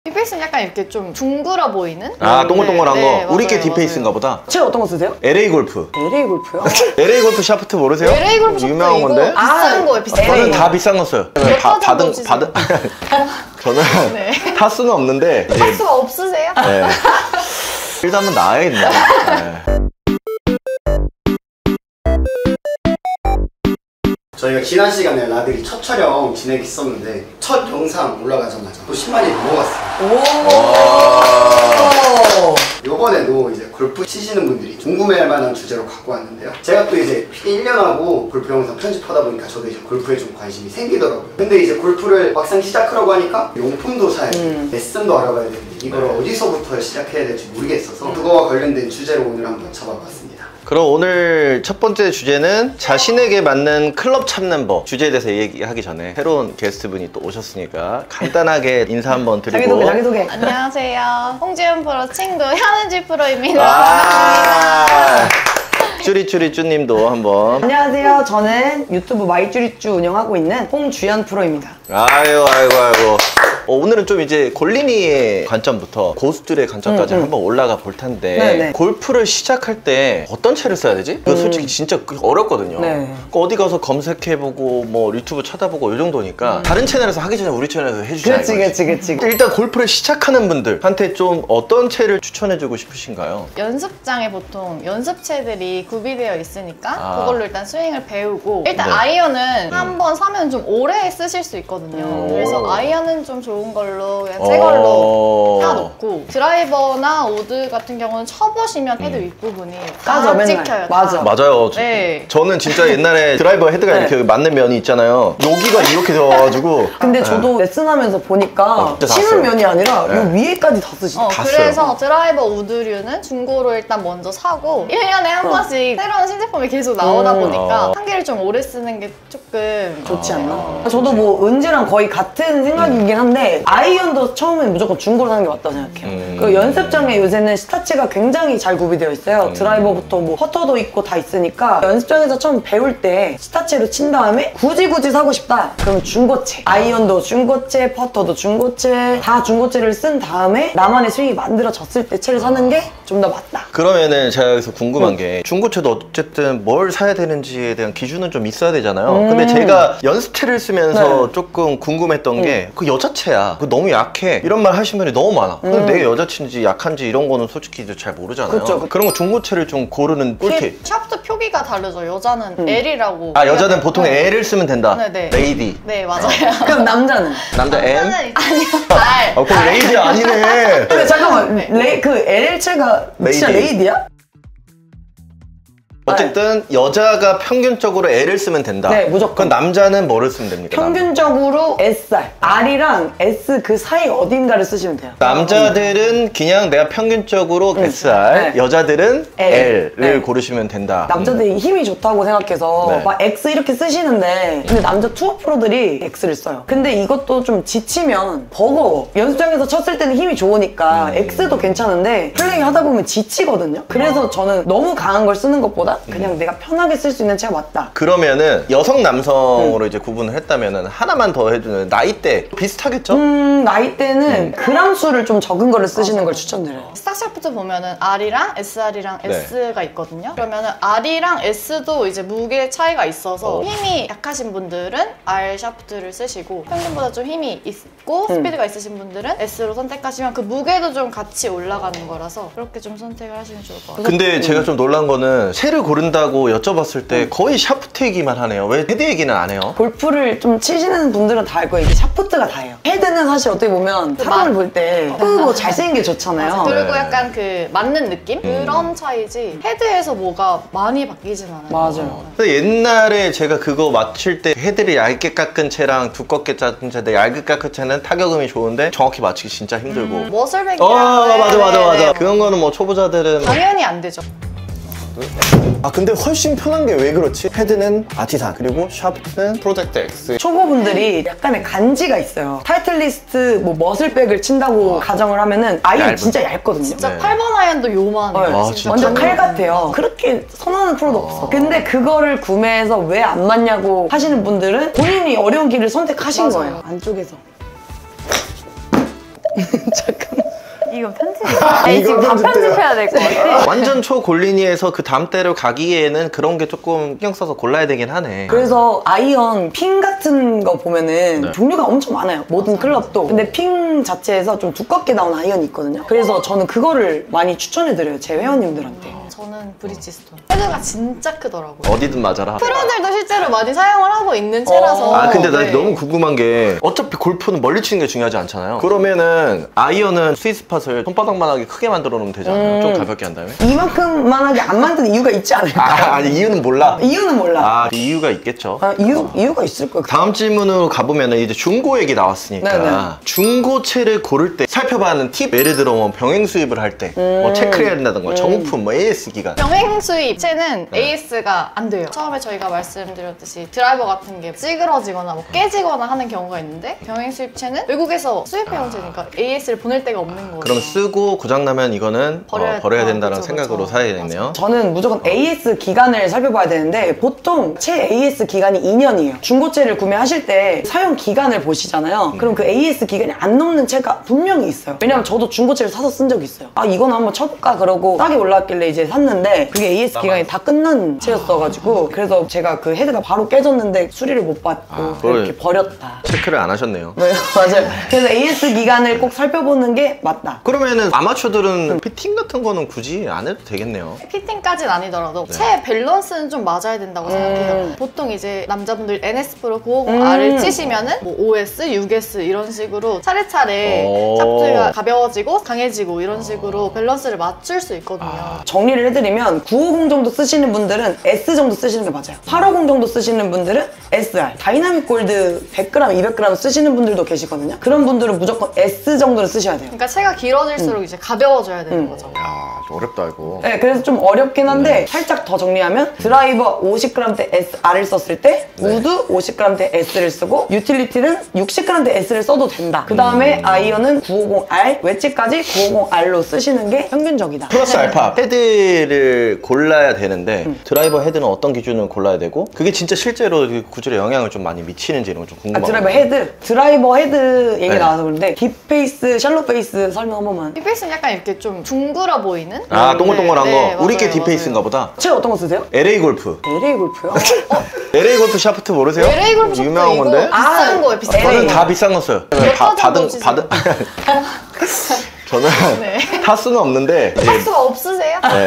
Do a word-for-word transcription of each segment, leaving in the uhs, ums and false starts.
디페이스는 약간 이렇게 좀 둥글어 보이는? 아, 동글동글한 네, 거? 네, 우리 게 맞아요, 디페이스인가 보다. 제가 어떤 거 쓰세요? 엘에이 골프. 엘에이 골프요? 엘에이 골프 샤프트 모르세요? 엘에이 골프 샤프트 유명한 이거 건데? 비싼 거예요, 비싼 거. 저는 다 비싼 거 써요. 몇 바, 번 받은, 정도 받은, 저는 네. 타수는 없는데. 이제, 타수가 없으세요? 네. 일단 한번 나야겠네. 네. 저희가 지난 시간에 라들이 첫 촬영 진행했었는데 첫 영상 올라가자마자 또 십만이 넘어갔어요. 오. 이번에도 이제 골프 치시는 분들이 궁금해할 만한 주제로 갖고 왔는데요. 제가 또 이제 피디 일 년 하고 골프 영상 편집하다 보니까 저도 이제 골프에 좀 관심이 생기더라고요. 근데 이제 골프를 막상 시작하려고 하니까 용품도 사야 되고 음. 레슨도 알아봐야 되는데 이걸 네. 어디서부터 시작해야 될지 모르겠어서 음. 그거와 관련된 주제로 오늘 한번 잡아봤습니다. 그럼 오늘 첫 번째 주제는 자신에게 맞는 클럽 찾는 법. 주제에 대해서 얘기하기 전에 새로운 게스트분이 또 오셨으니까 간단하게 인사 한번 드리고. 자기소개 자기소개. 안녕하세요. 홍지은 프로 친구 현은지 프로입니다. 아 쭈리쭈리쭈님도 한번. 안녕하세요. 저는 유튜브 마이쭈리쭈 운영하고 있는 홍주연 프로입니다. 아유 아이고 아이고. 어, 오늘은 좀 이제 골린이의 관점부터 고수들의 관점까지 음, 음. 한번 올라가 볼 텐데 네네. 골프를 시작할 때 어떤 채를 써야 되지? 그거 음. 솔직히 진짜 어렵거든요. 네. 어디 가서 검색해보고 뭐 유튜브 찾아보고 이 정도니까 음. 다른 채널에서 하기 전에 우리 채널에서 해주자. 그치 그치 그치. 일단 골프를 시작하는 분들한테 좀 어떤 채를 추천해주고 싶으신가요? 연습장에 보통 연습채들이 구비되어 있으니까 아. 그걸로 일단 스윙을 배우고 일단 네. 아이언은 음. 한번 사면 좀 오래 쓰실 수 있거든요. 음. 그래서 아이언은 좀 좋은 걸로 그냥 새 걸로 껴놓고 드라이버나 우드 같은 경우는 쳐보시면 헤드 음. 윗부분이 까져, 다 맨날. 찍혀요. 맞아. 다. 맞아요. 네. 저는 진짜 옛날에 드라이버 헤드가 네. 이렇게 맞는 면이 있잖아요. 여기가 이렇게 되어가지고 근데 네. 저도 레슨하면서 보니까 어, 치는 면이 아니라 네. 요 위에까지 다 쓰시죠. 어, 다 그래서 써요. 드라이버 우드류는 중고로 일단 먼저 사고 일 년에 한 어. 번씩 새로운 신제품이 계속 나오다 음. 보니까 어. 한 개를 좀 오래 쓰는 게 조금 좋지 않나? 어. 저도 뭐 은지랑 거의 같은 생각이긴 한데 아이언도 처음엔 무조건 중고로 사는 게 맞다고 생각해요. 음. 그 연습장에 요새는 스타치가 굉장히 잘 구비되어 있어요. 음. 드라이버부터 뭐 퍼터도 있고 다 있으니까 연습장에서 처음 배울 때 스타치로 친 다음에 굳이 굳이 사고 싶다 그러면 중고채, 아이언도 중고채, 퍼터도 중고채 다 중고채를 쓴 다음에 나만의 스윙이 만들어졌을 때 채를 사는 게 좀 더 맞다. 그러면은 제가 여기서 궁금한 응. 게 중고채도 어쨌든 뭘 사야 되는지에 대한 기준은 좀 있어야 되잖아요. 음. 근데 제가 연습채를 쓰면서 네. 조금 궁금했던 게 그 여자채야. 그 너무 약해. 이런 말 하시는 분이 너무 많아. 근데 음. 내 여자채인지 약한지 이런 거는 솔직히 잘 모르잖아요. 그쵸, 그쵸. 그런 거 중고채를 좀 고르는 꿀팁. 샤프트 표기가 다르죠. 여자는 음. L이라고. 아 여자는 보통 L을 쓰면 된다. 네네. 레이디. 네, 맞아요. 그럼 남자는? 남자 M? 아니요. R. 아 그럼 레이디 아니네. 근데 잠깐만 네. 레, 그 엘엘채가 진짜 레이디. 레이디야? 어쨌든 여자가 평균적으로 L을 쓰면 된다. 네, 무조건. 그럼 남자는 뭐를 쓰면 됩니까? 평균적으로 에스알, R이랑 S 그 사이 어딘가를 쓰시면 돼요. 남자들은 그냥 내가 평균적으로 응. 에스알, 네. 여자들은 L. L을 네. 고르시면 된다. 남자들이 힘이 좋다고 생각해서 네. 막 X 이렇게 쓰시는데 근데 남자 투어 프로들이 X를 써요. 근데 이것도 좀 지치면 버거워. 연습장에서 쳤을 때는 힘이 좋으니까 음. X도 괜찮은데 플레이 하다 보면 지치거든요. 그래서 저는 너무 강한 걸 쓰는 것보다 그냥 내가 편하게 쓸 수 있는 채가 맞다. 그러면은 여성 남성으로 음. 이제 구분을 했다면은 하나만 더 해주는 나이대 비슷하겠죠? 음, 나이대는 그람 수를 좀 적은 거를 쓰시는 걸 추천드려요. 스탁 샤프트 보면은 R이랑 에스알이랑 네. S가 있거든요. 그러면은 R이랑 S도 이제 무게 차이가 있어서 어. 힘이 약하신 분들은 R 샤프트를 쓰시고 평균보다 좀 힘이 있고 음. 스피드가 있으신 분들은 S로 선택하시면 그 무게도 좀 같이 올라가는 거라서 그렇게 좀 선택을 하시면 좋을 것 같아요. 근데 음. 제가 좀 놀란 거는 채를 고른다고 여쭤봤을 때 거의 샤프트 얘기만 하네요. 왜 헤드 얘기는 안 해요? 골프를 좀 치시는 분들은 다 알 거예요. 이게 샤프트가 다예요. 헤드는 사실 어떻게 보면 사람을 볼 때 예쁘고 잘생긴 게 좋잖아요. 맞아. 그리고 네. 약간 그 맞는 느낌? 음. 그런 차이지 헤드에서 뭐가 많이 바뀌진 않아요. 맞아요. 근데 옛날에 제가 그거 맞출 때 헤드를 얇게 깎은 채랑 두껍게 깎은 채인데 얇게 깎은 채는 타격음이 좋은데 정확히 맞추기 진짜 힘들고. 음, 머슬백이랑 어 맞아 맞아 네, 맞아. 네. 그런 거는 뭐 초보자들은 당연히 안 되죠. 아 근데 훨씬 편한 게 왜 그렇지? 헤드는 아티산 그리고 샤프트는 프로젝트 X. 초보분들이 약간의 간지가 있어요. 타이틀리스트 뭐 머슬백을 친다고 가정을 하면은 아이언 얇은. 진짜 얇거든요. 진짜 네. 팔 번 아이언도 요만해요. 네. 아, 진짜. 진짜? 완전 칼 같아요. 그렇게 선호하는 프로도 없어. 근데 그거를 구매해서 왜 안 맞냐고 하시는 분들은 본인이 어려운 길을 선택하신 맞아요. 거예요. 안쪽에서. 잠깐만. 이거 편집이야. 아니 지금 다 편집해야 될 것 같아. 완전 초골리니에서 그 다음 때를 가기에는 그런 게 조금 신경 써서 골라야 되긴 하네. 그래서 아이언 핑 같은 거 보면은 네. 종류가 엄청 많아요. 모든 클럽도. 근데 핑 자체에서 좀 두껍게 나온 아이언이 있거든요. 그래서 저는 그거를 많이 추천해드려요. 제 회원님들한테. 저는 브리지스톤. 헤드가 진짜 크더라고요. 어디든 맞아라. 프로들도 실제로 많이 사용을 하고 있는 채라서. 아 근데 나 네. 너무 궁금한 게 어차피 골프는 멀리 치는 게 중요하지 않잖아요. 그러면은 아이언은 스위스팟을 손바닥만하게 크게 만들어 놓으면 되잖아요. 음. 좀 가볍게 한 다음에. 이만큼만하게 안 만드는 이유가 있지 않을까? 아, 아니 이유는 몰라. 이유는 몰라. 아 이유가 있겠죠. 아, 이유, 이유가 있을 거예요. 다음 질문으로 가보면은 이제 중고 얘기 나왔으니까 네네. 중고채를 고를 때 살펴봐야 하는 팁. 예를 들어 뭐 병행 수입을 할 때 뭐 음. 체크를 해야 된다던가 정품 뭐 에이에스 기간. 병행 수입 채는 네. 에이에스가 안 돼요. 처음에 저희가 말씀드렸듯이 드라이버 같은 게 찌그러지거나 뭐 깨지거나 하는 경우가 있는데 병행 수입 채는 외국에서 수입해온 채니까 에이에스를 보낼 데가 없는 거예요. 그럼 쓰고 고장나면 이거는 버려야- 어, 버려야 아, 된다는 그쵸, 생각으로 그쵸. 사야겠네요. 저는 무조건 에이에스 기간을 살펴봐야 되는데 보통 채 에이에스 기간이 이 년이에요. 중고채를 구매하실 때 사용 기간을 보시잖아요. 그럼 그 에이에스 기간이 안 넘는 채가 분명히 있어요. 왜냐면 저도 중고채를 사서 쓴 적이 있어요. 아 이거는 한번 쳐볼까 그러고 싸게 올라왔길래 이제 샀는데 그게 에이에스 기간이 다 끝난 채였어가지고 그래서 제가 그 헤드가 바로 깨졌는데 수리를 못 받고 아, 그걸- 이렇게 버렸다. 체크를 안 하셨네요. 네 맞아요. 그래서 에이에스 기간을 꼭 살펴보는 게 맞다. 그러면은 아마추어들은 피팅 같은 거는 굳이 안 해도 되겠네요. 피팅까지는 아니더라도 네. 채 밸런스는 좀 맞아야 된다고 생각해요. 보통 이제 남자분들 엔에스 프로 구백오십알을 음. 치시면은 뭐 오에스, 육에스 이런 식으로 차례차례 오. 샤프트가 가벼워지고 강해지고 이런 식으로 밸런스를 맞출 수 있거든요. 정리를 해드리면 구백오십 정도 쓰시는 분들은 S 정도 쓰시는 게 맞아요. 팔백오십 정도 쓰시는 분들은 에스알. 다이나믹 골드 백 그램, 이백 그램 쓰시는 분들도 계시거든요. 그런 분들은 무조건 S 정도를 쓰셔야 돼요. 그러니까 채가 길어질수록 이제 가벼워져야 되는 거죠. 야, 좀 어렵다 이거. 네, 그래서 좀 어렵긴 한데 살짝 더 정리하면 드라이버 오십 그램대 에스알을 썼을 때 우드 오십 그램대 S를 쓰고 유틸리티는 육십 그램대 S를 써도 된다. 그 다음에 아이언은 구백오십알, 웨지까지 구백오십알로 쓰시는 게 평균적이다. 플러스 알파 헤드를 골라야 되는데 드라이버 헤드는 어떤 기준으로 골라야 되고 그게 진짜 실제로 그 구질에 영향을 좀 많이 미치는지 이런 거 좀 아, 궁금하고. 드라이버 헤드? 드라이버 헤드 얘기 네. 나와서 그런데 딥페이스, 샬롯 페이스 설명 한 번만. 딥페이스는 약간 이렇게 좀 둥글어 보이는? 아 동글동글한 네, 거 네, 우리께 맞아요, 딥페이스인가 맞아요. 보다. 채 어떤 거 쓰세요? 엘에이 골프. 엘에이 골프요? 엘에이 골프 샤프트 모르세요? 엘에이 골프 샤프트 유명한 이거 건데. 비싼 아, 거예요, 비싼 엘에이. 저는 거. 다 비싼 거 써요. 몇 바- 타 받은 정도 치세요? 받은 저는 네. 타수는 없는데 이제 타수가 없으세요? 네.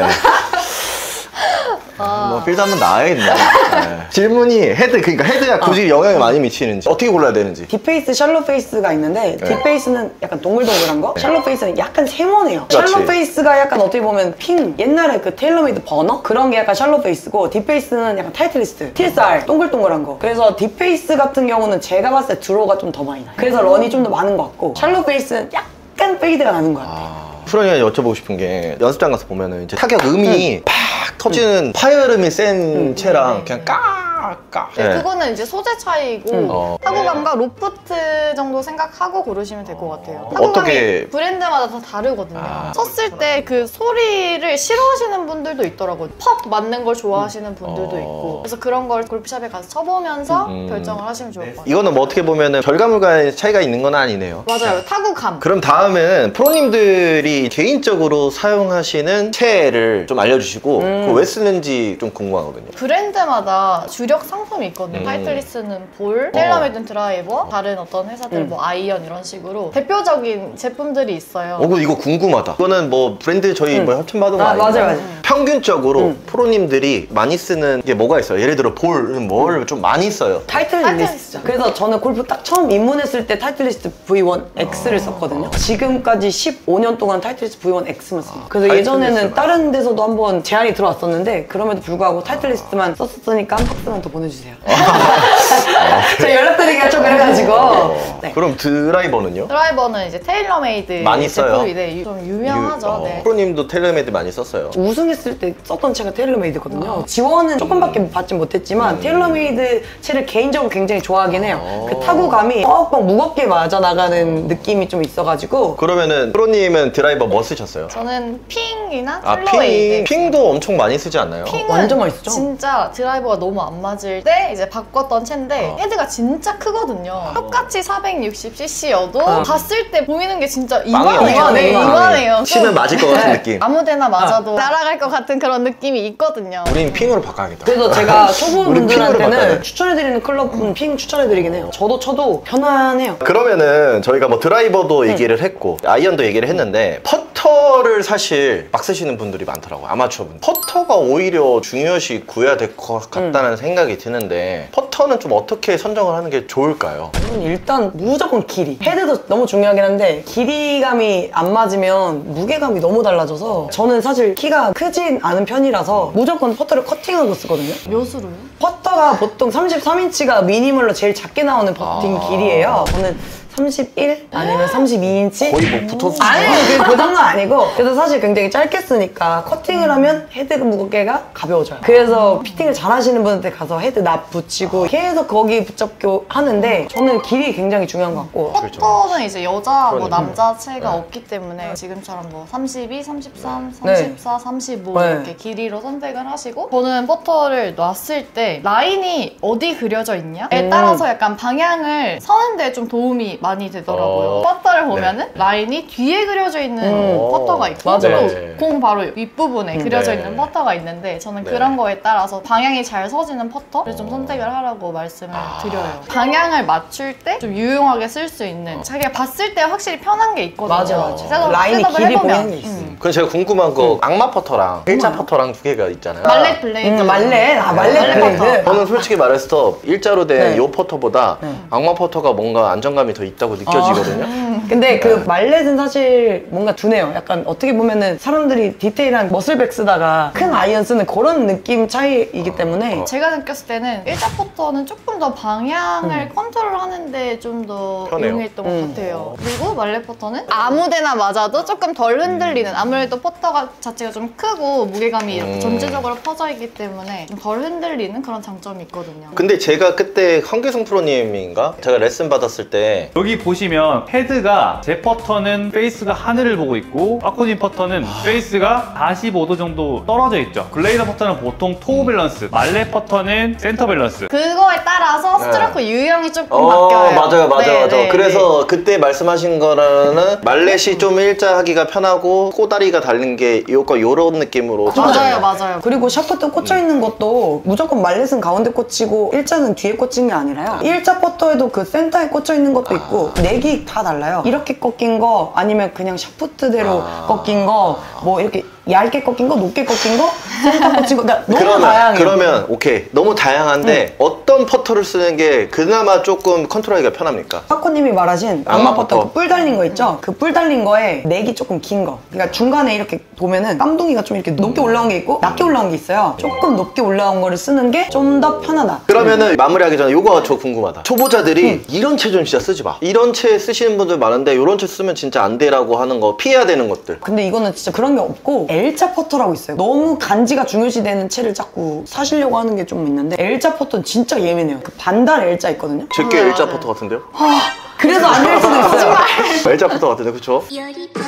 뭐 필드 한번 나와야겠네. 네. 질문이 헤드 그러니까 헤드가 굳이 영향을 많이 미치는지 어떻게 골라야 되는지. 딥페이스, 샬롯 페이스가 있는데 네. 딥페이스는 약간 동글동글한 거, 샬롯 페이스는 약간 세모네요. 그렇지. 샬롯 페이스가 약간 어떻게 보면 핑, 옛날에 그 테일러메이드 버너? 그런 게 약간 샬롯 페이스고 딥페이스는 약간 타이틀리스트, 티에스알, 동글동글한 거. 그래서 딥페이스 같은 경우는 제가 봤을 때 드로우가 좀 더 많이 나요. 그래서 런이 좀 더 많은 것 같고 샬롯 페이스는 약간 페이드가 나는 것 같아요. 프로님이 여쭤보고 싶은 게 연습장 가서 보면은 이제 타격 음이 팍 터지는 파열음이 센 채랑 그냥 까까. 네, 그거는 이제 소재 차이고 어. 타구감과 로프트 정도 생각하고 고르시면 될 것 같아요. 타구감이 어떻게- 브랜드마다 다 다르거든요. 아. 쳤을 때 그 소리를 싫어하시는 분들도 있더라고요. 퍽 맞는 걸 좋아하시는 분들도 어. 있고 그래서 그런 걸 골프샵에 가서 쳐보면서 음. 결정을 하시면 좋을 것 같아요. 이거는 뭐 어떻게 보면은 결과물과의 차이가 있는 건 아니네요. 맞아요. 타구감. 그럼 다음은 프로님들이 개인적으로 사용하시는 채를 좀 알려주시고 그 왜 쓰는지 좀 궁금하거든요. 브랜드마다 주력 상품이 있거든요. 음. 타이틀리스는 볼, 테일러메이드는 드라이버, 다른 어떤 회사들 뭐 아이언 이런 식으로 대표적인 제품들이 있어요. 어, 이거 궁금하다. 이거는 뭐 브랜드 저희 뭐 협찬받은 거 아, 아니에요? 맞아요, 맞아요. 평균적으로 프로님들이 많이 쓰는 게 뭐가 있어요? 예를 들어 볼은 뭘 좀 많이 써요? 타이틀 타이틀 리스트죠. 그래서 저는 골프 딱 처음 입문했을 때 타이틀 리스트 브이 원 엑스를 썼거든요. 지금까지 십오 년 동안 타이틀 리스트 브이 원 엑스만 씁니다. 그래서 타이틀 예전에는 리스트만. 다른 데서도 한번 제안이 들어왔었는데 그럼에도 불구하고 타이틀 리스트만 썼었으니까 한 박스만 더 보내주세요. 제가 연락드리기가 좀 그래가지고. 네. 그럼 드라이버는요? 드라이버는 이제 테일러메이드 많이 써요? 제품이 네, 유- 좀 유명하죠. 유- 어, 네. 프로님도 텔레메드 많이 썼어요. 우승했을 때 썼던 채가 테일러메이드거든요. 지원은 조금밖에 받지 못했지만 테일러메이드 채를 개인적으로 굉장히 좋아하긴 해요. 그 타구감이 뻑뻑 무겁게 맞아 나가는 느낌이 좀 있어가지고 그러면은 프로님은 드라이버 뭐 쓰셨어요? 저는 핑이나 아, 핑, 플로웨이드. 핑도 엄청 많이 쓰지 않나요? 핑은 완전 많이 쓰죠? 진짜 드라이버가 너무 안 맞을 때 이제 바꿨던 채인데 때 헤드가 진짜 크거든요. 똑같이 사백육십 씨씨여도 어. 봤을 때 보이는 게 진짜 빵이야. 이만해요. 네, 이만해. 이만해요. 치면 맞을 것 같은 네. 느낌. 아무데나 맞아도 날아갈 것 같은 그런 느낌이 있거든요. 우린 핑으로 바꿔야겠다. 그래서 제가 우리 핑으로 바꿔야 초보분들한테는 돼. 추천해드리는 클럽은 핑 추천해드리긴 해요. 저도 쳐도 편안해요. 그러면은 저희가 뭐 드라이버도 얘기를 했고 아이언도 얘기를 했는데 퍼터를 사실 막 쓰시는 분들이 많더라고요. 아마추어 분들. 퍼터가 오히려 중요시 구해야 될 것 같다는 생각이 드는데 퍼터는 좀 어떻게 선정을 하는 게 좋을까요? 저는 일단 무조건 길이. 헤드도 너무 중요하긴 한데 길이감이 안 맞으면 무게감이 너무 달라져서 저는 사실 키가 크진 않은 편이라서 무조건 퍼터를 커팅하고 쓰거든요. 몇으로요? 퍼터가 보통 삼십삼 인치가 미니멀로 제일 작게 나오는 퍼팅 아. 길이에요. 저는 삼십일 아니면 삼십이 인치? 거의 뭐 붙었어. 아니에요. 그, 그 정도 아니고. 그래서 사실 굉장히 짧게 쓰니까 커팅을 하면 헤드 무게가 가벼워져요. 그래서 피팅을 잘 하시는 분한테 가서 헤드 납 붙이고 계속 거기 붙잡고 하는데 저는 길이 굉장히 중요한 것 같고. 퍼터는 이제 여자 뭐 그러니까. 남자 체가 네. 없기 때문에 지금처럼 뭐 삼십이, 삼십삼, 네. 삼십사, 삼십오 네. 이렇게 길이로 선택을 하시고 저는 퍼터를 놨을 때 라인이 어디 그려져 있냐에 음. 따라서 약간 방향을 서는데 좀 도움이 많이 되더라고요. 어. 퍼터를 보면은 라인이 뒤에 그려져 있는 음. 퍼터가 있고 맞아, 또 맞아. 공 바로 윗부분에 그려져 네. 있는 퍼터가 있는데 저는 네. 그런 거에 따라서 방향이 잘 서지는 퍼터를 좀 선택을 하라고 말씀을 드려요. 방향을 맞출 때 좀 유용하게 쓸 수 있는 자기가 봤을 때 확실히 편한 게 있거든요. 맞아, 맞아. 셋업, 라인이 셋업을 길이 해보면. 보이는 게 있어. 음. 그럼 제가 궁금한 거 악마 퍼터랑 일자 퍼터랑 두 개가 있잖아요. 말렛 블레이드. 음, 말렛. 아, 말렛 말렛 블레이드. 퍼터. 저는 솔직히 말해서 일자로 된 네. 요 퍼터보다 네. 악마 퍼터가 뭔가 안정감이 더 있다고 느껴지거든요. 근데 그 말렛은 사실 뭔가 둔해요. 약간 어떻게 보면은 사람들이 디테일한 머슬백 쓰다가 큰 아이언 쓰는 그런 느낌 차이이기 때문에 제가 느꼈을 때는 일자 퍼터는 조금 더 방향을 컨트롤하는데 좀 더 편해요. 유용했던 음. 것 같아요. 그리고 말렛 퍼터는 아무데나 맞아도 조금 덜 흔들리는 아무래도 퍼터가 자체가 좀 크고 무게감이 이렇게 음. 전체적으로 퍼져 있기 때문에 좀 덜 흔들리는 그런 장점이 있거든요. 근데 제가 그때 황규성 프로님인가? 제가 레슨 받았을 때 여기 보시면 헤드가 제 퍼터는 페이스가 하늘을 보고 있고 빠꾸님 퍼터는 페이스가 사십오 도 정도 떨어져 있죠. 글레이더 퍼터는 보통 토우 밸런스, 말렛 퍼터는 센터 밸런스. 그거에 따라서 네. 스트로크 유형이 조금 어 바뀌어요. 맞아요 맞아요 네, 맞아요. 네, 그래서 그때 말씀하신 거는 말렛이 좀 일자 하기가 편하고 꼬다리가 달린 게 요거 요런 느낌으로 네. 맞아요, 찾아요. 맞아요. 그리고 샤프트 꽂혀 있는 것도 무조건 말렛은 가운데 꽂히고 일자는 뒤에 꽂힌 게 아니라요. 일자 퍼터에도 그 센터에 꽂혀 있는 것도 있고 넥이 다 달라요. 이렇게 꺾인 거 아니면 그냥 샤프트대로 아. 꺾인 거 뭐 이렇게 얇게 꺾인 거, 높게 꺾인 거, 센터 꽂힌 거 그러니까 너무 그러면, 다양해요. 그러면 오케이 너무 다양한데 어떤 퍼터를 쓰는 게 그나마 조금 컨트롤하기가 편합니까? 사코님이 말하신 악마 악마 퍼터 퍼터. 그 뿔 달린 거 있죠? 그 뿔 달린 거에 넥이 조금 긴 거. 그러니까 중간에 이렇게 보면은 깜둥이가 좀 이렇게 높게 올라온 게 있고 낮게 올라온 게 있어요. 조금 높게 올라온 거를 쓰는 게 좀 더 편하다. 그러면은 마무리하기 전에 요거 저 궁금하다. 초보자들이 이런 채 좀 진짜 쓰지 마. 이런 채 쓰시는 분들 많은데 이런 채 쓰면 진짜 안 돼라고 하는 거 피해야 되는 것들. 근데 이거는 진짜 그런 게 없고 L자 퍼터라고 있어요. 너무 간지가 중요시되는 채를 자꾸 사시려고 하는 게 좀 있는데 L자 퍼터는 진짜 예민해요. 그 반달 L자 있거든요. 제게 맞아요, 일자 맞아요. 퍼터 같은데요? 그래서 안 될 수도 있어요. 일자 퍼터 같은데 그쵸? 요리 버거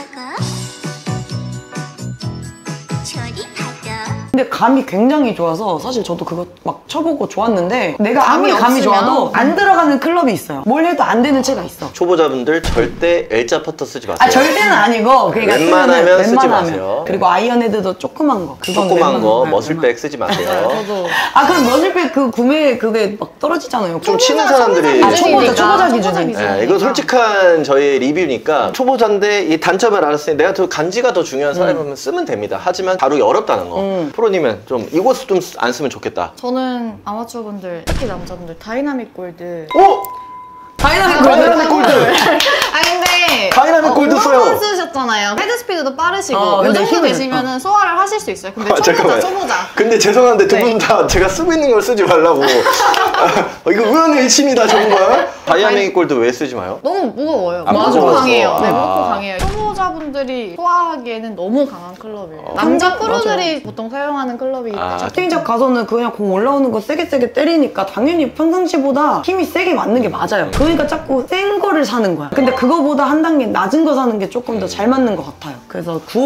조리 버거 근데 감이 굉장히 좋아서 사실 저도 그거 막 쳐보고 좋았는데 내가 아무리 감이 감이 없으면. 좋아도 안 들어가는 클럽이 있어요. 뭘 해도 안 되는 채가 있어. 초보자분들 절대 L자 퍼터 쓰지 마세요. 아 절대는 아니고 그러니까 웬만하면 쓰면은 쓰지 웬만하면. 마세요. 그리고 아이언 헤드도 조그만 거 그건 조그만 거 웬만하면. 머슬백 쓰지 마세요. 저도 아 그럼 머슬백 그 구매 그게 막 떨어지잖아요. 좀 치는 사람들이 아, 초보자, 초보자 기준이니까. 기준이. 네, 이건 솔직한 저의 리뷰니까 초보자인데 이 단점을 알았으니 내가 더 간지가 더 중요한 사람이면 쓰면 됩니다. 하지만 다루기 어렵다는 거. 음. 프로님은 좀 이곳 좀 안 쓰면 좋겠다. 저는 아마추어분들, 특히 남자분들 다이나믹 골드. 오! 다이나믹 다이나믹 골드! 아 근데 다이나믹 골드 써요. 오랫동안 쓰셨잖아요. 헤드 스피드도 빠르시고 어, 이 근데 정도 힘을, 되시면은 소화를 하실 수 있어요. 근데 아, 초보자, 잠깐만요. 초보자. 근데 죄송한데 두 네. 분 다 제가 쓰고 있는 걸 쓰지 말라고. 아, 이거 의원의 일침이다 정말. 다이아믹 골드 왜 쓰지 마요? 너무 무거워요. 아, 무겁고 무거워서. 강해요. 네, 아. 무겁고 강해요. 초보자분들이 소화하기에는 너무 강한 클럽이에요. 어, 남자 맞아요. 프로들이 보통 사용하는 클럽이기 때문에. 아. 스팅작 가서는 그냥 공 올라오는 거 세게 세게 때리니까 당연히 평상시보다 힘이 세게 맞는 게 맞아요. 그러니까 자꾸 센 거를 사는 거야. 근데 그거보다 한 단계 낮은 거 사는 게 조금 더 잘 맞는 것 같아요. 그래서 구백오십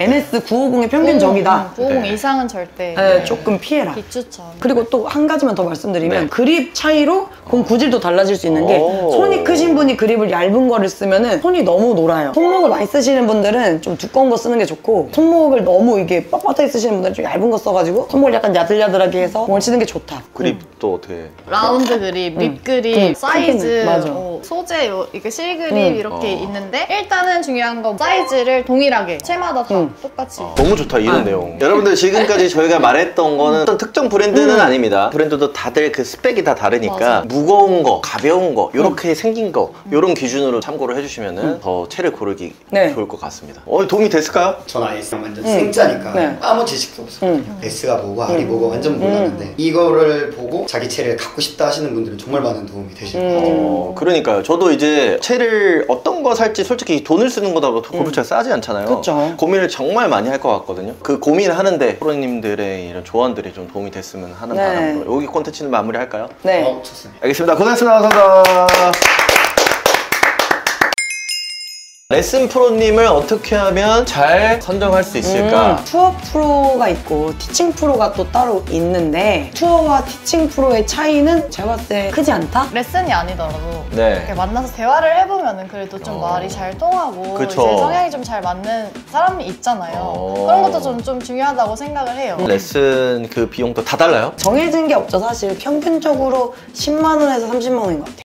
엔에스 구백오십의 평균적이다. 구백오십 네. 이상은 절대 네, 조금 피해라. 비추천. 그리고 또 한 가지만 더 말씀드리면 네. 그립 차이로 공 구질도 달라질 수 있는 게 오. 손이 크신 분이 그립을 얇은 거를 쓰면은 손이 너무 놀아요. 손목을 많이 쓰시는 분들은 좀 두꺼운 거 쓰는 게 좋고 손목을 너무 이게 뻣뻣하게 쓰시는 분들은 좀 얇은 거 써가지고 손목을 약간 야들야들하게 해서 공을 치는 게 좋다. 그립도 어떻게 라운드 그립, 립 그립, 응. 사이즈, 맞아. 뭐 소재, 요- 이게 실그립 응. 이렇게 어. 있는데 일단은 중요한 건 사이즈를 동일하게 채마다 다 응. 똑같이. 너무 좋다 이런 아. 내용. 여러분들 지금까지 저희가 말했던 거는 어떤 특정 브랜드는 음. 아닙니다. 브랜드도 다들 그 스펙이 다 다르니까 맞아. 무거운 거, 가벼운 거, 이렇게 음. 생긴 거 이런 기준으로 참고를 해주시면은 더 채를 고르기 네. 좋을 것 같습니다. 어, 도움이 됐을까요? 전 아이스랑 완전 음. 생짜니까 네. 아무 지식도 없어요. 음. S가 뭐고 R이 뭐고 완전 몰랐는데 이거를 보고 자기 채를 갖고 싶다 하시는 분들은 정말 많은 도움이 되실 것 같아요. 어, 그러니까요. 저도 이제 채를 어떤 거 살지 솔직히 돈을 쓰는 거보다 골프채가 싸지 않잖아요. 그쵸. 고민을 정말 많이 할 것 같거든요. 그 고민하는데 프로님들의 이런 조언들이 좀 도움이 됐으면 하는 네. 바람으로 여기 콘텐츠는 마무리할까요? 네. 어, 좋습니다. 알겠습니다. 고생하셨습니다. 감사합니다. 레슨 프로님을 어떻게 하면 잘 선정할 수 있을까? 음, 투어 프로가 있고 티칭 프로가 또 따로 있는데 투어와 티칭 프로의 차이는 제가 봤을 때 크지 않다? 레슨이 아니더라도 네. 이렇게 만나서 대화를 해보면은 그래도 좀 어. 말이 잘 통하고 그쵸. 이제 성향이 좀 잘 맞는 사람이 있잖아요. 어. 그런 것도 좀, 좀 중요하다고 생각을 해요. 레슨 그 비용도 다 달라요? 정해진 게 없죠 사실. 평균적으로 십만 원에서 삼십만 원인 것 같아요.